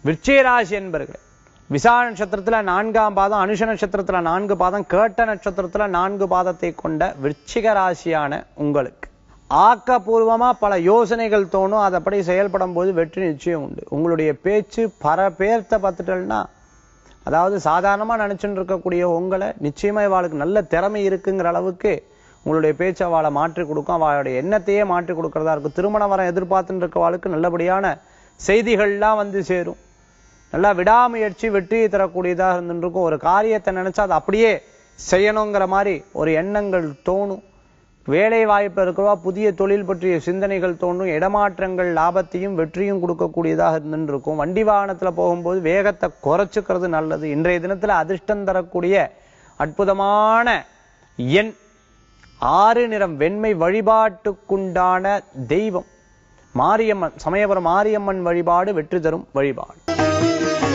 விருச்சிக ராசி என்பர்களே, விசாக நட்சத்திரத்துல 4ஆம் பாதம், அனுஷ நட்சத்திரத்துல 4 பாதம், கேட்ட நட்சத்திரத்துல 4 பாதத்தை கொண்ட விருச்சிக ராசியான உங்களுக்கு ஆக்கப்பூர்வமா பல யோசனைகள் தோணும். அதப்படி செயல்படும் போது வெற்றி நிச்சயம் உண்டு. உங்களுடைய பேச்சு பேர்த்த பார்த்துட்டேன்னா, அதாவது சாதாரணமா நினைச்சுட்டு இருக்கக்கூடிய உங்களை நிச்சயமா இவாளுக்கு நல்ல திறமை இருக்குங்கிற அளவுக்கு உங்களுடைய பேச்சு அவளை மாற்றி கொடுக்கும். அவளுடைய எண்ணத்தையே மாற்றி கொடுக்கறதா இருக்கும். திருமண வரம் எதிர்பார்த்துட்டு இருக்கவாளுக்கு நல்லபடியான செய்திகள்லாம் வந்து சேரும். நல்லா விடாமுயற்சி வெற்றியை தரக்கூடியதாக இருந்துருக்கும். ஒரு காரியத்தை நினைச்சா அதை அப்படியே செய்யணுங்கிற மாதிரி ஒரு எண்ணங்கள் தோணும். வேலை வாய்ப்பு இருக்கிறவா புதிய தொழில் பற்றிய சிந்தனைகள் தோணும். இடமாற்றங்கள் லாபத்தையும் வெற்றியும் கொடுக்கக்கூடியதாக இருந்துருக்கும். வண்டி வாகனத்துல போகும்போது வேகத்தை குறைச்சுக்கிறது நல்லது. இன்றைய தினத்துல அதிர்ஷ்டம் தரக்கூடிய அற்புதமான எண் 6, நிறம் வெண்மை. வழிபாட்டுக்குண்டான தெய்வம் மாரியம்மன், சமயபுரம் மாரியம்மன் வழிபாடு வெற்றி தரும் வழிபாடு.